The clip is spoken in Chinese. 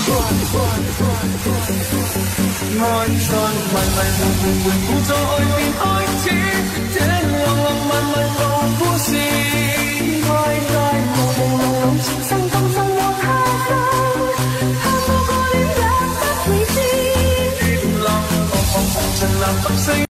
愛在迷迷糊糊回顧在便開始，這浪浪漫漫個故事，愛在朦朦朧朧前生今生和他生，盼過個戀也不會知，浪浪茫茫紅塵難獨四。